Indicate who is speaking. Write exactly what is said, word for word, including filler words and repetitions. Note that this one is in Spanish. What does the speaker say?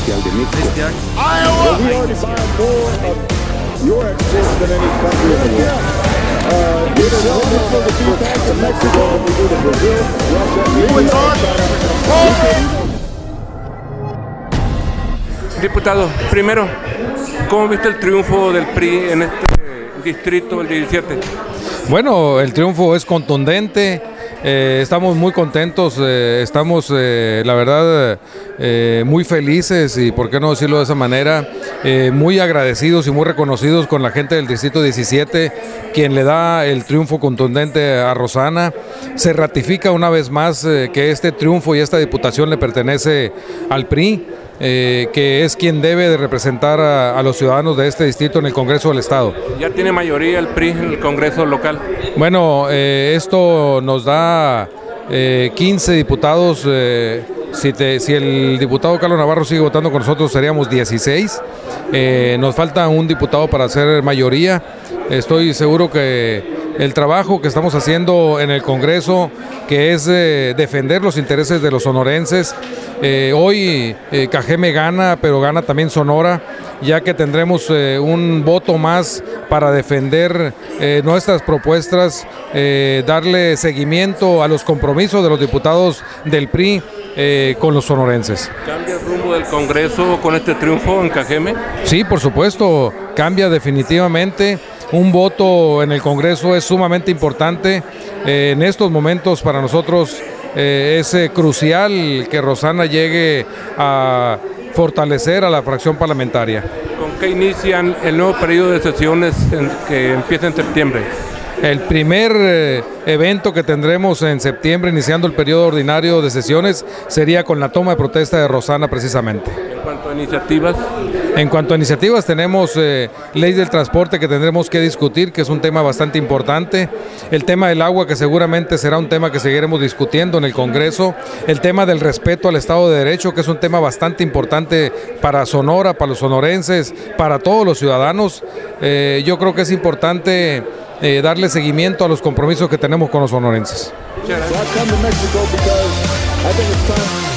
Speaker 1: Oficial de México.
Speaker 2: este año. Diputado, primero, ¿cómo viste el triunfo del P R I en este distrito, el diecisiete?
Speaker 3: Bueno, el triunfo es contundente, eh, estamos muy contentos, eh, estamos, eh, la verdad, eh, muy felices y, por qué no decirlo de esa manera, eh, muy agradecidos y muy reconocidos con la gente del distrito diecisiete, quien le da el triunfo contundente a Rosana. Se ratifica una vez más eh, que este triunfo y esta diputación le pertenece al P R I. Eh, que es quien debe de representar a, a los ciudadanos de este distrito en el Congreso del Estado.
Speaker 2: ¿Ya tiene mayoría el P R I en el Congreso local?
Speaker 3: Bueno, eh, esto nos da eh, quince diputados. Eh, si, te, si el diputado Carlos Navarro sigue votando con nosotros, seríamos dieciséis. Eh, nos falta un diputado para hacer mayoría. Estoy seguro que el trabajo que estamos haciendo en el Congreso, que es eh, defender los intereses de los sonorenses, eh, hoy eh, Cajeme gana, pero gana también Sonora, ya que tendremos eh, un voto más para defender eh, nuestras propuestas, eh, darle seguimiento a los compromisos de los diputados del P R I eh, con los sonorenses.
Speaker 2: ¿Cambia el rumbo del Congreso con este triunfo en Cajeme?
Speaker 3: Sí, por supuesto, cambia definitivamente. Un voto en el Congreso es sumamente importante. Eh, en estos momentos para nosotros eh, es eh, crucial que Rosana llegue a fortalecer a la fracción parlamentaria.
Speaker 2: ¿Con qué inician el nuevo periodo de sesiones en, que empieza en septiembre?
Speaker 3: El primer eh, evento que tendremos en septiembre, iniciando el periodo ordinario de sesiones, sería con la toma de protesta de Rosana precisamente.
Speaker 2: ¿En cuanto a iniciativas?
Speaker 3: En cuanto a iniciativas, tenemos eh, ley del transporte que tendremos que discutir, que es un tema bastante importante. El tema del agua, que seguramente será un tema que seguiremos discutiendo en el Congreso. El tema del respeto al Estado de Derecho, que es un tema bastante importante para Sonora, para los sonorenses, para todos los ciudadanos. Eh, yo creo que es importante eh, darle seguimiento a los compromisos que tenemos con los sonorenses.
Speaker 2: Muchas gracias.